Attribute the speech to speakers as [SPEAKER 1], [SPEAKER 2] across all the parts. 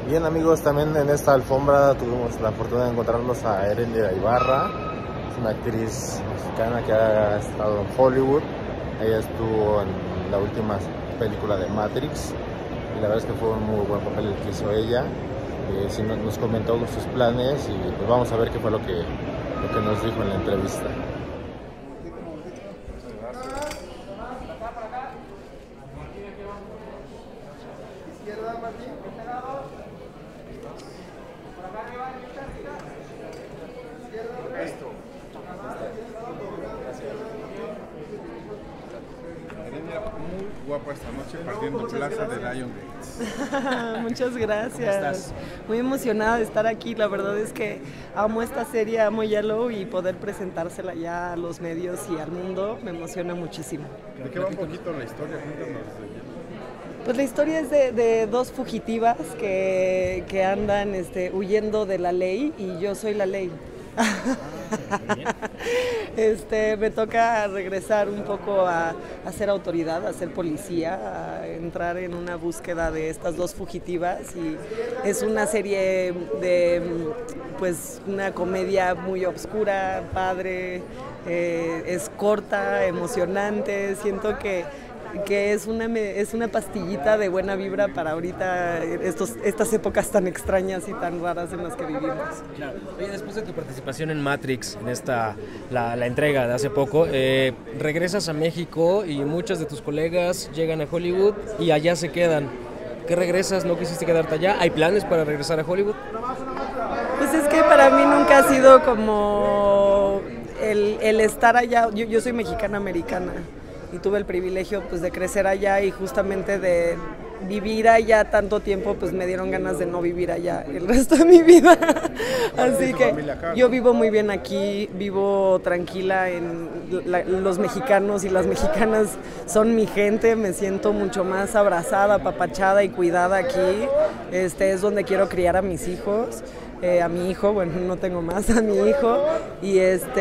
[SPEAKER 1] Bien amigos, también en esta alfombra tuvimos la fortuna de encontrarnos a Erendira Ibarra. Es una actriz mexicana que ha estado en Hollywood. Ella estuvo en la última película de Matrix y la verdad es que fue un muy buen papel el que hizo ella. Sí, nos comentó sus planes y pues vamos a ver qué fue lo que nos dijo en la entrevista.
[SPEAKER 2] Muy guapa esta noche partiendo plaza de Lion Gates.
[SPEAKER 3] Muchas gracias.
[SPEAKER 2] ¿Cómo estás?
[SPEAKER 3] Muy emocionada de estar aquí. La verdad es que amo esta serie, amo Yellow y poder presentársela ya a los medios y al mundo me emociona muchísimo.
[SPEAKER 2] ¿De qué va un poquito la historia? Cuéntanos.
[SPEAKER 3] Pues la historia es de dos fugitivas que andan huyendo de la ley y yo soy la ley. Me toca regresar un poco a ser autoridad, a ser policía, a entrar en una búsqueda de estas dos fugitivas y es una serie de pues una comedia muy oscura, padre, es corta, emocionante, siento que es una pastillita de buena vibra para ahorita estas épocas tan extrañas y tan raras en las que vivimos.
[SPEAKER 4] Claro. Oye, después de tu participación en Matrix, en la entrega de hace poco, regresas a México y muchos de tus colegas llegan a Hollywood y allá se quedan. ¿Qué regresas? ¿No quisiste quedarte allá? ¿Hay planes para regresar a Hollywood?
[SPEAKER 3] Pues es que para mí nunca ha sido como el estar allá. Yo soy mexicana-americana. Y tuve el privilegio pues de crecer allá y justamente de vivir allá tanto tiempo pues me dieron ganas de no vivir allá el resto de mi vida. Así que yo vivo muy bien aquí, vivo tranquila, los mexicanos y las mexicanas son mi gente, me siento mucho más abrazada, apapachada y cuidada aquí. Es donde quiero criar a mis hijos. A mi hijo, bueno, no tengo más, a mi hijo, y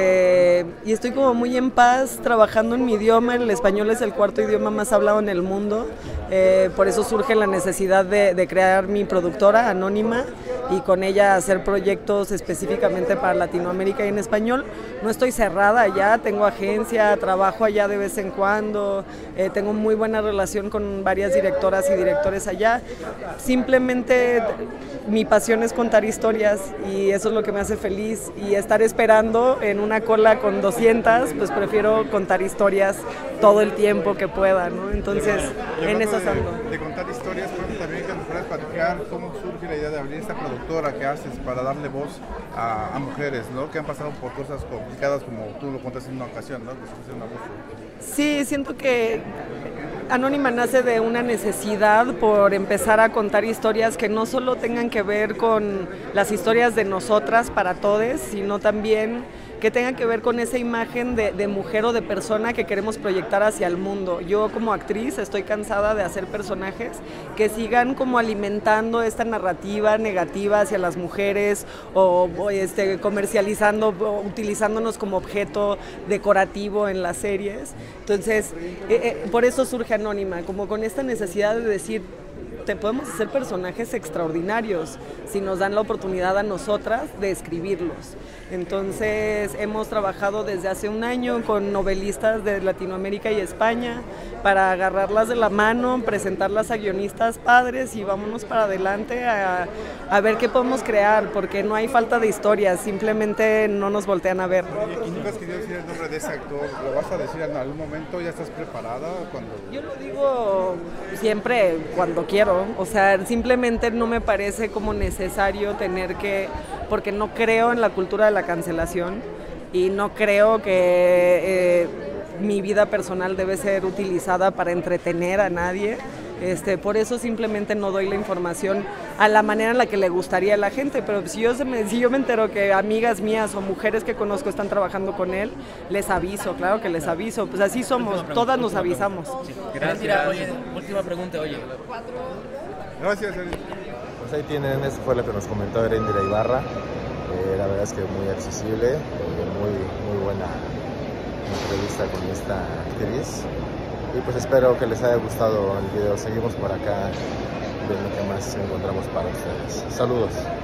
[SPEAKER 3] estoy como muy en paz trabajando en mi idioma. El español es el cuarto idioma más hablado en el mundo, por eso surge la necesidad de crear mi productora Anónima y con ella hacer proyectos específicamente para Latinoamérica y en español. No estoy cerrada allá, tengo agencia, trabajo allá de vez en cuando, tengo muy buena relación con varias directoras y directores allá. Simplemente mi pasión es contar historias y eso es lo que me hace feliz, y estar esperando en una cola con 200, pues prefiero contar historias todo el tiempo que pueda, ¿no? Entonces, en eso ando.
[SPEAKER 2] De contar historias, pero también que nos puedas platicar cómo surge la idea de abrir esta productora que haces para darle voz a mujeres, ¿no? Que han pasado por cosas complicadas, como tú lo contaste en una ocasión, ¿no? Que un abuso.
[SPEAKER 3] Sí, siento que Anónima nace de una necesidad por empezar a contar historias que no solo tengan que ver con las historias de nosotras para todes, sino también que tengan que ver con esa imagen de mujer o de persona que queremos proyectar hacia el mundo. Yo como actriz estoy cansada de hacer personajes que sigan como alimentando esta narrativa negativa hacia las mujeres o comercializando, o utilizándonos como objeto decorativo en las series. Entonces, por eso surge Anónima, como con esta necesidad de decir, podemos hacer personajes extraordinarios si nos dan la oportunidad a nosotras de escribirlos. Entonces hemos trabajado desde hace un año con novelistas de Latinoamérica y España para agarrarlas de la mano, presentarlas a guionistas padres y vámonos para adelante a ver qué podemos crear, porque no hay falta de historias, simplemente no nos voltean a ver.
[SPEAKER 2] ¿Y nunca has querido decir el nombre de ese actor? ¿Lo vas a decir en algún momento? ¿Ya estás preparada?
[SPEAKER 3] Yo lo digo siempre cuando quiero, o sea, simplemente no me parece como necesario tener que, porque no creo en la cultura de la cancelación y no creo que mi vida personal debe ser utilizada para entretener a nadie. Por eso simplemente no doy la información a la manera en la que le gustaría a la gente, pero si yo me entero que amigas mías o mujeres que conozco están trabajando con él, les aviso, claro que les aviso, pues así somos, todas nos avisamos.
[SPEAKER 4] Sí. Gracias. Oye, última pregunta, oye.
[SPEAKER 2] Gracias, Eric.
[SPEAKER 1] Pues ahí tienen, eso fue lo que nos comentó Erendira Ibarra. La verdad es que muy accesible, muy buena entrevista con esta actriz. Y pues espero que les haya gustado el video. Seguimos por acá viendo qué más encontramos para ustedes. Saludos.